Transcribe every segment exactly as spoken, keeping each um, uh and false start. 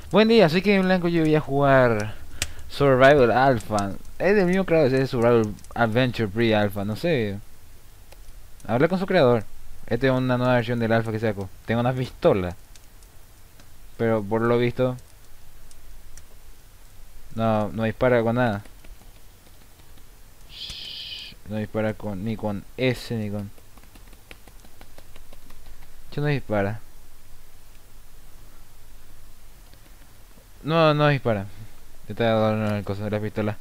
Buen día, soy Kevin Blanco. Yo voy a jugar Survival Alpha. Es del mismo creador, es Survival Adventure Pre-Alpha. No sé. Habla con su creador. Esta es una nueva versión del Alpha que sacó. Tengo una pistola, pero por lo visto no, no dispara con nada. Shh, no dispara con ni con S ni con. Yo no dispara. No, no dispara. Está dando el coso de la pistola.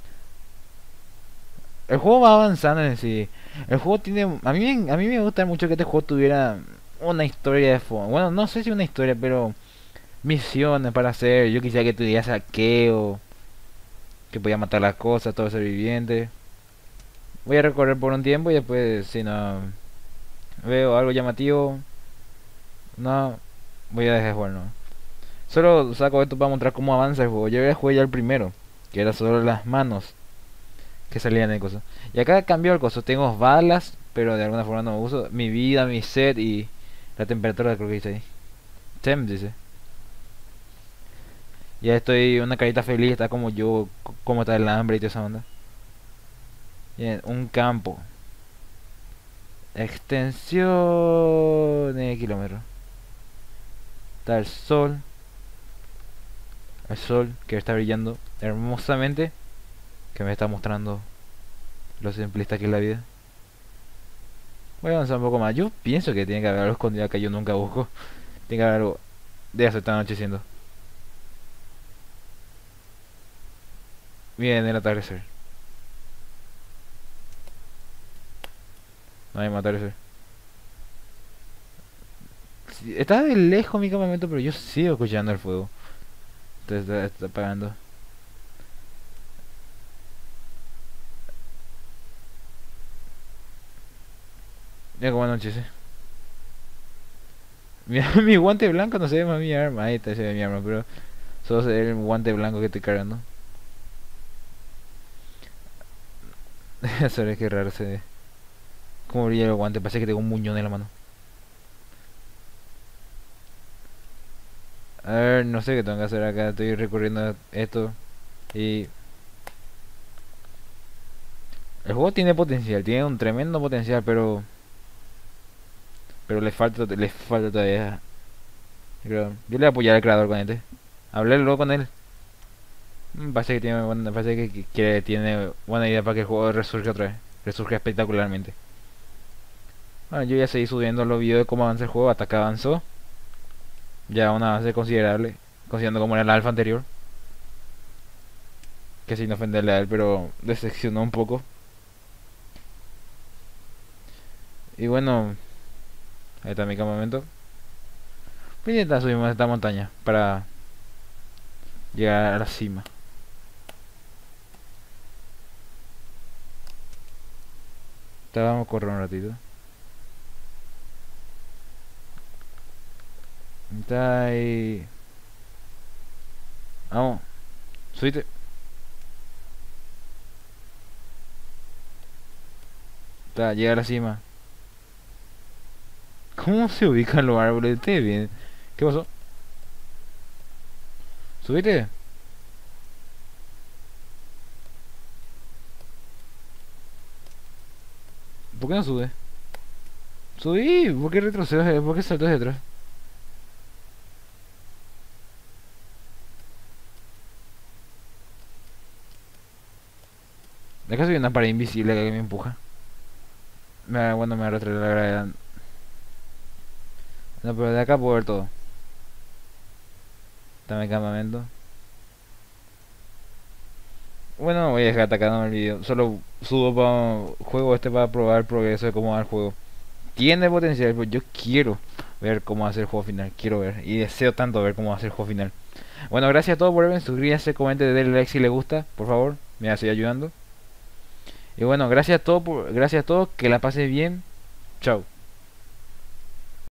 El juego va avanzando en sí. El juego tiene. A mí, me- a mí me gusta mucho que este juego tuviera una historia de fondo. Bueno, no sé si una historia, pero misiones para hacer. Yo quisiera que tuviera saqueo, que podía matar las cosas, todo ser viviente. Voy a recorrer por un tiempo y después, si no veo algo llamativo, no voy a dejar de jugar, no. Solo saco esto para mostrar cómo avanza el juego. Yo ya jugué ya el primero, que era solo las manos que salían de cosas. Y acá cambió el coso. Tengo balas, pero de alguna forma no uso. Mi vida, mi set y la temperatura, creo que dice ahí. Temp dice. Ya estoy una carita feliz, está como yo, c- como está el hambre y toda esa onda. Bien, un campo. Extensión de kilómetros. Está el sol. El sol que está brillando hermosamente. Que me está mostrando lo simplista que es la vida. Voy a avanzar un poco más. Yo pienso que tiene que haber algo escondido que yo nunca busco. Tiene que haber algo. De eso está anocheciendo. Bien, el atardecer. No hay más atardecer. Sí, está de lejos mi campamento, pero yo sigo escuchando el fuego. Está, está, está apagando. Mira cómo anochece. Mira, mi guante blanco no se ve más mi arma. Ahí está, se ve mi arma, pero solo se ve el guante blanco que estoy cargando. Sabes qué raro se ve. Como brilla el guante, parece que tengo un muñón en la mano. A ver, no sé qué tengo que hacer acá. Estoy recorriendo esto. Y el juego tiene potencial, tiene un tremendo potencial, pero pero le falta le falta todavía. Creo. Yo le voy a apoyar al creador con este. Hablé luego con él. Mm, Parece que tiene buena, parece que, que- que tiene buena idea para que el juego resurja otra vez. Resurja espectacularmente. Bueno, yo ya seguí subiendo los videos de cómo avanza el juego hasta que avanzó. Ya un avance considerable. Considerando como era el alfa anterior. Que sin ofenderle a él, pero decepcionó un poco. Y bueno, ahí está mi campamento. Voy a intentar subir esta montaña para llegar a la cima. Te vamos a correr un ratito. Está ahí. Vamos, subite. Está, llega a la cima. ¿Cómo se ubican los árboles? Ustedes bien. ¿Qué pasó? ¿Subite? ¿Por qué no sube? Subí, ¿por qué retrocedes? ¿Por qué saltas de atrás? De acá soy una pared invisible que me empuja. Me, da- bueno, me arrastra la gravedad. No, pero de acá puedo ver todo. Está mi campamento. Bueno, voy a dejar atacando el video. Solo subo para juego este para probar el progreso de cómo va el juego. Tiene potencial, pero yo quiero ver cómo va a ser el juego final. Quiero ver y deseo tanto ver cómo va a ser el juego final. Bueno, gracias a todos por verme. Suscríbanse, comenten, denle like si les gusta, por favor. Me hace ayudando. Y bueno, gracias a todos, por, gracias a todos. Que la pasen bien. Chao.